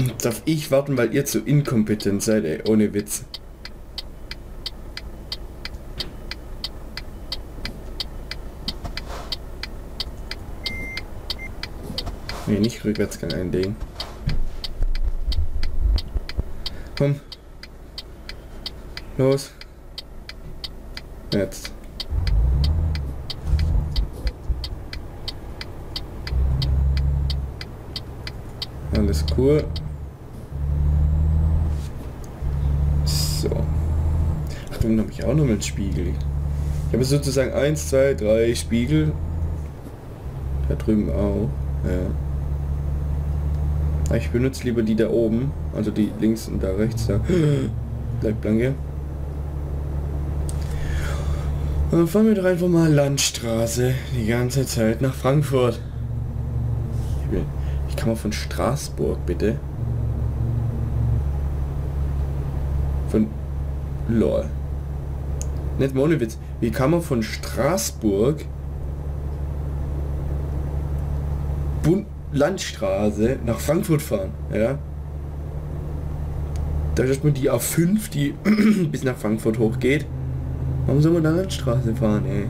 Darf ich warten, weil ihr zu inkompetent seid, ey, ohne Witz. Nee, nicht Rückwärtsgang einlegen. Komm. Los. Jetzt. Alles cool. So. Ach, dann habe ich auch noch mal einen Spiegel. Ich habe sozusagen 1, 2, 3 Spiegel. Da drüben auch. Ja. Aber ich benutze lieber die da oben. Also die links und da rechts. Da. Bleibt lange. Dann fahren wir doch einfach mal Landstraße die ganze Zeit nach Frankfurt. Ich kann mal von Straßburg, bitte. Von... Lol. Nicht mal ohne Witz. Wie kann man von Straßburg Landstraße nach Frankfurt fahren? Ja. Da ist man die A5, die bis nach Frankfurt hochgeht. Warum soll man da Landstraße fahren, ey?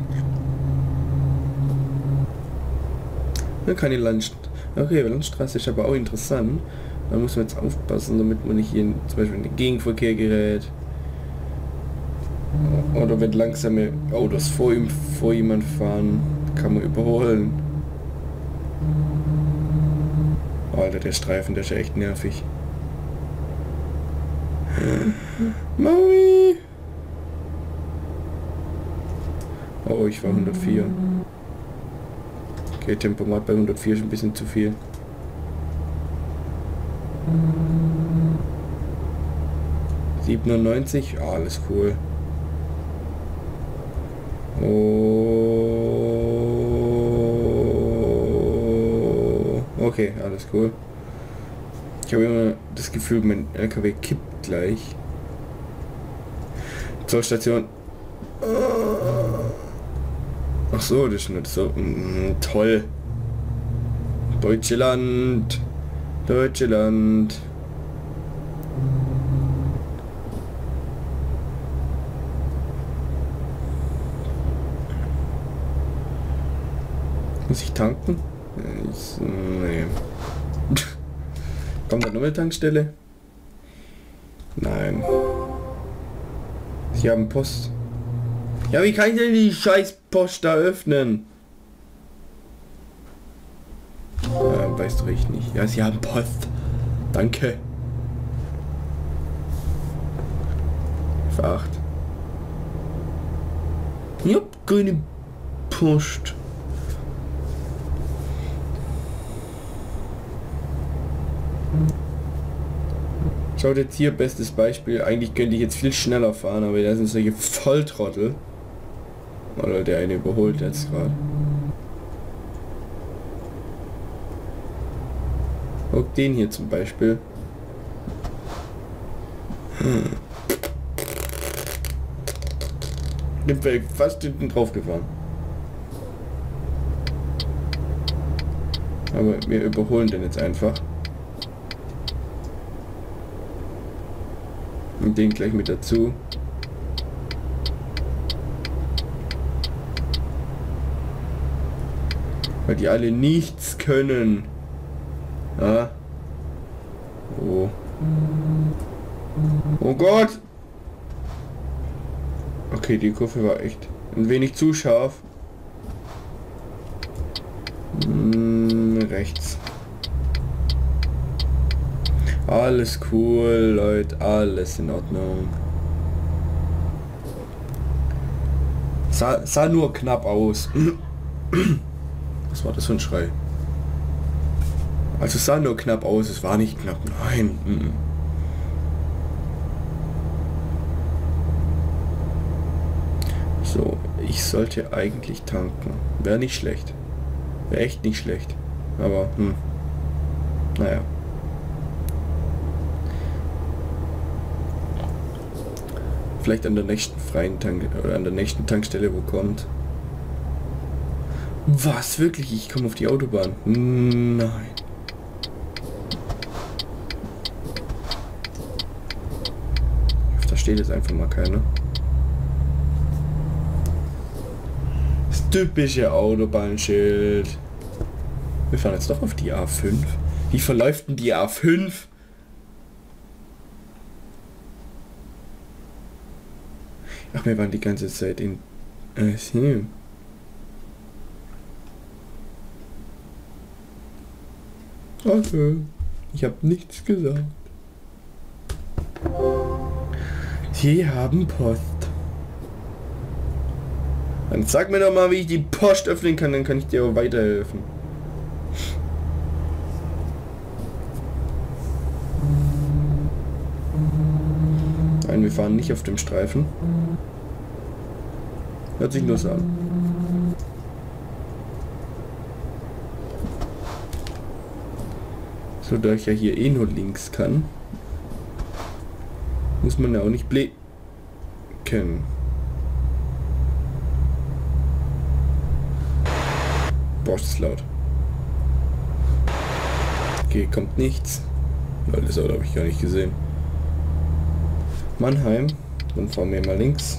Ja, keine Landstraße. Okay, Landstraße ist aber auch interessant. Da muss man jetzt aufpassen, damit man nicht in zum Beispiel in den Gegenverkehr gerät. Oder wenn langsame Autos vor jemand fahren, kann man überholen. Oh, Alter, der Streifen, der ist ja echt nervig. Maui! Oh, ich war 104. Okay, Tempomat bei 104 ist ein bisschen zu viel. ...97, oh, alles cool. Oh, okay, alles cool. Ich habe immer das Gefühl, mein LKW kippt gleich. Zollstation. Ach so, das ist nicht so toll. Deutschland, Deutschland. Muss ich tanken? Nee. Kommt da noch eine Tankstelle? Nein. Sie haben Post. Ja, wie kann ich denn die scheiß Post da öffnen? Weiß doch ich nicht. Ja, sie haben Post. Danke. F8. Ja, grüne Post. Schaut jetzt hier, bestes Beispiel. Eigentlich könnte ich jetzt viel schneller fahren, aber da sind solche Volltrottel. Oder der eine überholt jetzt gerade. Guck den hier zum Beispiel. Ich bin fast hinten drauf gefahren. Aber wir überholen den jetzt einfach. Und den gleich mit dazu. Weil die alle nichts können. Ja. Oh. Oh Gott! Okay, die Kurve war echt ein wenig zu scharf. Rechts. Alles cool, Leute, alles in Ordnung. Sah nur knapp aus. Was war das für ein Schrei? Also es sah nur knapp aus, es war nicht knapp, nein. So, ich sollte eigentlich tanken. Wäre nicht schlecht. Wäre echt nicht schlecht. Aber, naja. Vielleicht an der nächsten freien oder an der nächsten Tankstelle, wo kommt. Was? Wirklich? Ich komme auf die Autobahn? Nein. steht jetzt einfach mal keiner. Das typische Autobahnschild. Wir fahren jetzt doch auf die A5. Wie verläuft denn die A5? Ach, wir waren die ganze Zeit in... hier. Okay. Ich habe nichts gesagt. Sie haben Post. Dann sag mir doch mal, wie ich die Post öffnen kann, dann kann ich dir auch weiterhelfen. Nein, wir fahren nicht auf dem Streifen. Hört sich nur so an. So, da ich ja hier eh nur links kann, muss man ja auch nicht blicken. Boah, ist laut. Okay, kommt nichts. Weil das Auto habe ich gar nicht gesehen. Mannheim. Dann fahren wir mal links.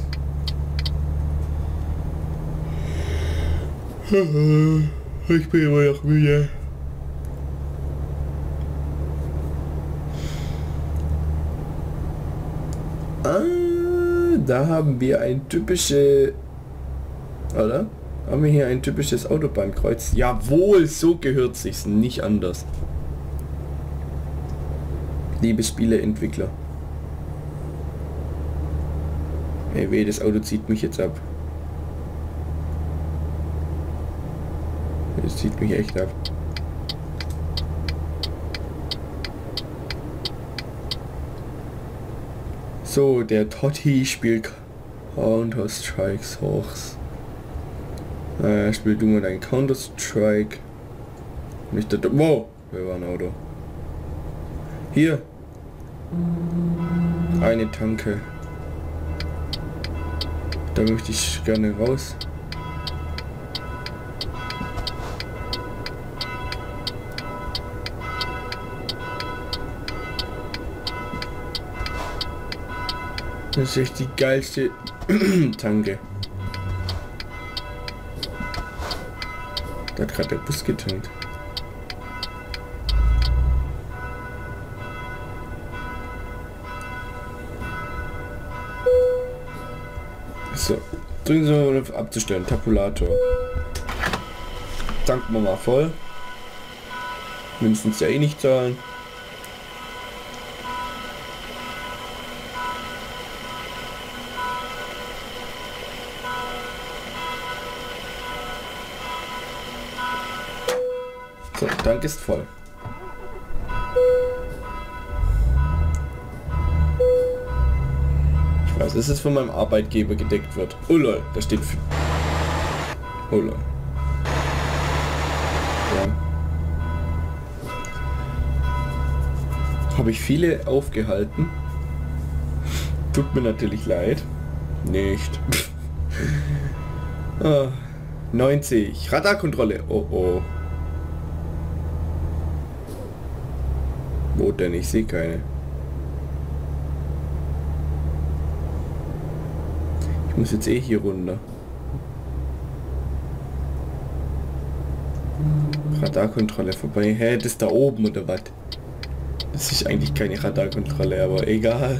Ich bin immer noch müde. Da haben wir ein typisches... Oder? Haben wir hier ein typisches Autobahnkreuz? Jawohl, so gehört sich's, nicht anders. Liebe Spieleentwickler. Ey, weh, das Auto zieht mich jetzt ab. Das zieht mich echt ab. So, der Totti spielt Counter-Strike Source. Spiel du mal dein Counter-Strike. Nicht der... Wow! Wer war ein Auto? Hier! Eine Tanke. Da möchte ich gerne raus. Das ist echt die geilste Tanke. Da hat gerade der Bus getankt. So, drücken Sie mal auf abzustellen, Tabulator. Tanken wir mal voll. Wir müssen es ja eh nicht zahlen. So, Tank ist voll. Ich weiß, dass es von meinem Arbeitgeber gedeckt wird. Oh lol, da steht... Oh lol. Ja. Habe ich viele aufgehalten. Tut mir natürlich leid. Nicht. 90. Radarkontrolle. Oh oh. Wo denn? Ich sehe keine. Ich muss jetzt eh hier runter. Radarkontrolle vorbei. Hä, das ist da oben oder was? Das ist eigentlich keine Radarkontrolle, aber egal.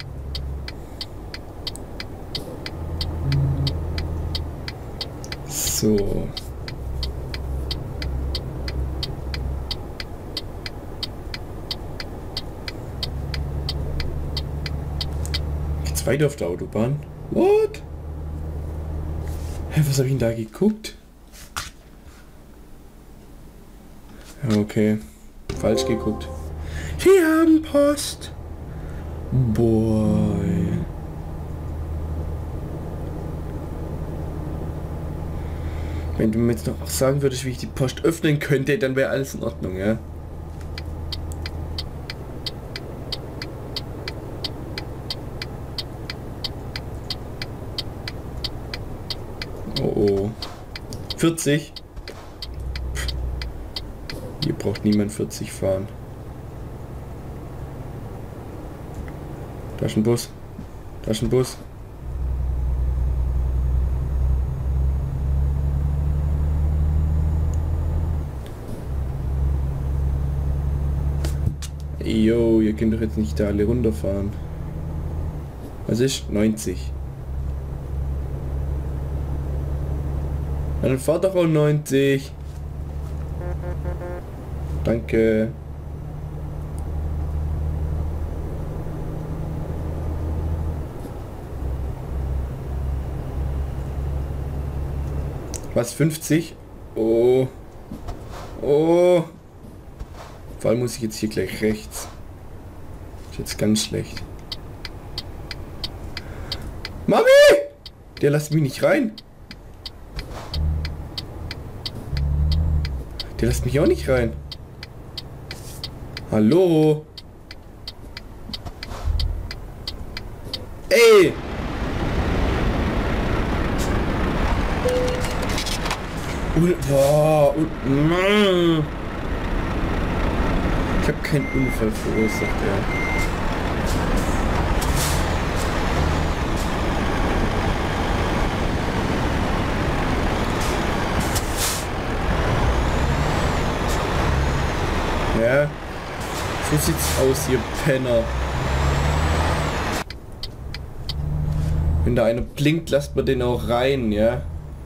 So. Geht's weiter auf der Autobahn? What? Hä, was habe ich denn da geguckt? Okay, falsch geguckt. Sie haben Post. Boy. Wenn du mir jetzt noch sagen würdest, wie ich die Post öffnen könnte, dann wäre alles in Ordnung, ja? Oh oh. 40? Hier braucht niemand 40 fahren. Da ist ein Bus. Da ist ein Bus. Jo, ihr könnt doch jetzt nicht da alle runterfahren. Was ist? 90. Dann fahrt doch auch 90. Danke. Was, 50? Oh. Oh. Vor allem muss ich jetzt hier gleich rechts. Ist jetzt ganz schlecht. Mami! Der lässt mich nicht rein. Der lässt mich auch nicht rein. Hallo? Ey! Boah, ich habe keinen Unfall verursacht, ja. Ja, so sieht's aus, ihr Penner. Wenn da einer blinkt, lasst man den auch rein, ja.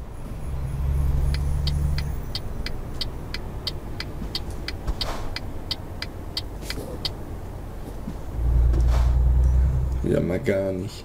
Ja, mal gar nicht.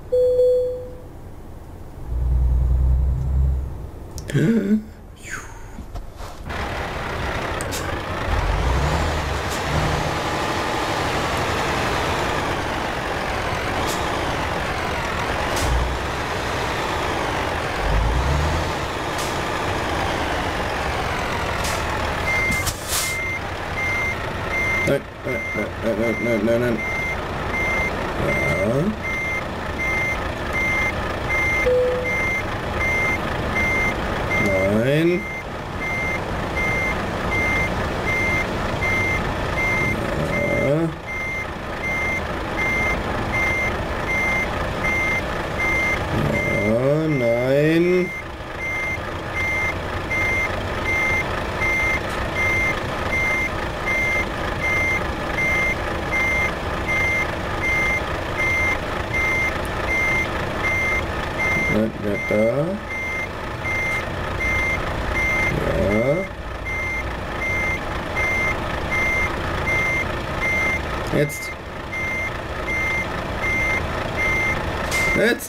Nein, nein. Ja. Nein. Ja. Ja, nein. Ja, da. Ja. Jetzt. Jetzt.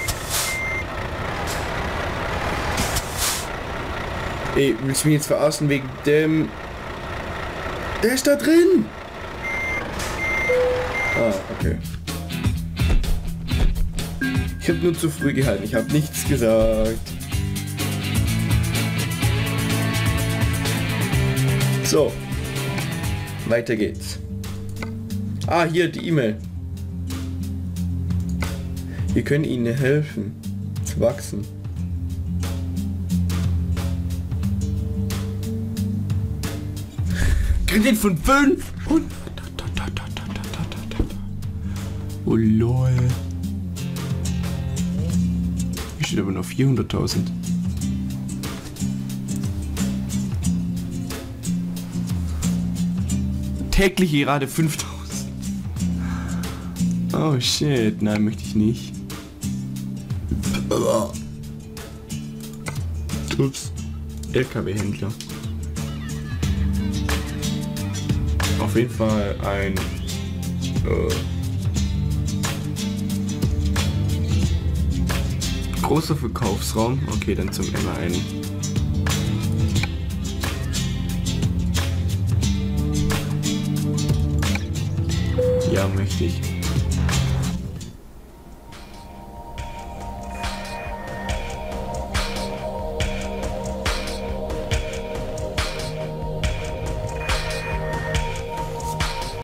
Ey, willst du mich jetzt verarschen wegen dem... Der ist da drin! Ah, okay. Ich habe nur zu früh gehalten, ich habe nichts gesagt. So. Weiter geht's. Ah, hier die E-Mail. Wir können Ihnen helfen, zu wachsen. Kredit von 5! Oh lol. Ich stehe aber noch 400.000. Tägliche gerade 5.000. Oh shit, nein, möchte ich nicht. Ups. LKW-Händler. Auf jeden Fall ein großer Verkaufsraum. Okay, dann zum M1. Ja, möchte ich.